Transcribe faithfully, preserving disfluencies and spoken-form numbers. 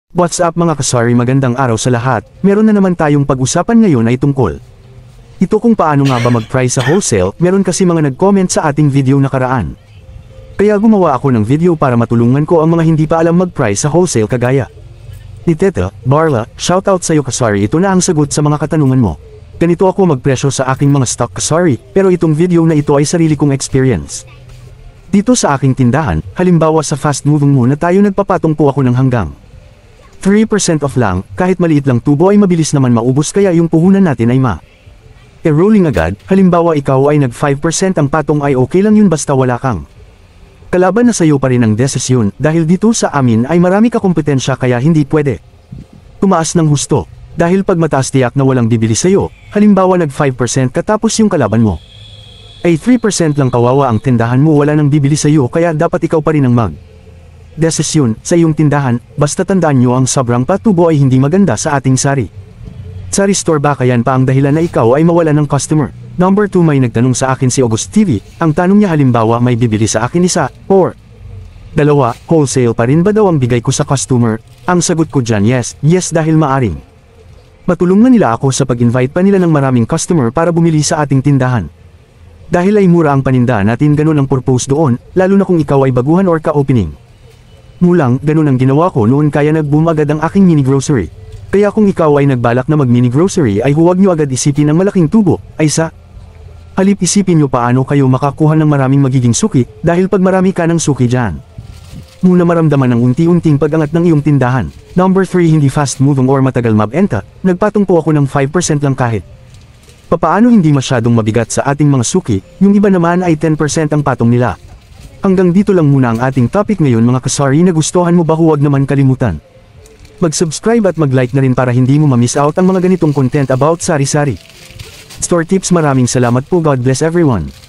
What's up mga kasari, magandang araw sa lahat. Meron na naman tayong pag-usapan ngayon ay tungkol ito kung paano nga ba mag-price sa wholesale. Meron kasi mga nag-comment sa ating video nakaraan. Kaya gumawa ako ng video para matulungan ko ang mga hindi pa alam mag-price sa wholesale kagaya ni Teta, Barla. Shoutout sa'yo kasari, ito na ang sagot sa mga katanungan mo. Ganito ako magpresyo sa aking mga stock kasari, pero itong video na ito ay sarili kong experience. Dito sa aking tindahan, halimbawa sa fast moving muna tayo, nagpapatong po ako ng hanggang three percent off lang, kahit maliit lang tubo ay mabilis naman maubos, kaya yung puhunan natin ay ma e-rolling agad. Halimbawa ikaw ay nag five percent ang patong, ay okay lang yun basta wala kang kalaban na sayo pa rin ang desisyon, dahil dito sa amin ay marami ka kompetensya kaya hindi pwede tumaas ng husto. Dahil pag mataas tiyak na walang bibili sayo, halimbawa nag five percent ka tapos yung kalaban mo ay three percent lang, kawawa ang tindahan mo, wala nang bibili sayo, kaya dapat ikaw pa rin ang mag desisyon sa iyong tindahan. Basta tandaan nyo, ang sobrang patubo ay hindi maganda sa ating sari sari store, baka yan pa ang dahilan na ikaw ay mawala ng customer. Number two, may nagtanong sa akin si August T V, ang tanong niya, halimbawa may bibili sa akin isa or dalawa, wholesale pa rin ba daw ang bigay ko sa customer? Ang sagot ko dyan, yes, yes, dahil maaring matulungan nila ako sa pag-invite pa nila ng maraming customer para bumili sa ating tindahan. Dahil ay mura ang paninda natin, ganun ang purpose doon, lalo na kung ikaw ay baguhan or ka-opening. Mulang, ganun ang ginawa ko noon, kaya nag-boom agad ang aking mini grocery. Kaya kung ikaw ay nagbalak na mag-mini grocery, ay huwag nyo agad isipin ang malaking tubo, ay sa halip isipin nyo paano kayo makakuha ng maraming magiging suki, dahil pag marami ka ng suki dyan, muna maramdaman ang unti-unting pag-angat ng iyong tindahan. Number three, hindi fast moving or matagal mabenta, nagpatong po ako ng five percent lang kahit papaano hindi masyadong mabigat sa ating mga suki, yung iba naman ay ten percent ang patong nila. Hanggang dito lang muna ang ating topic ngayon mga kasari. Nagustuhan mo ba? Huwag naman kalimutan mag-subscribe at mag-like na rin para hindi mo ma-miss out ang mga ganitong content about sari-sari store tips. Maraming salamat po. God bless everyone.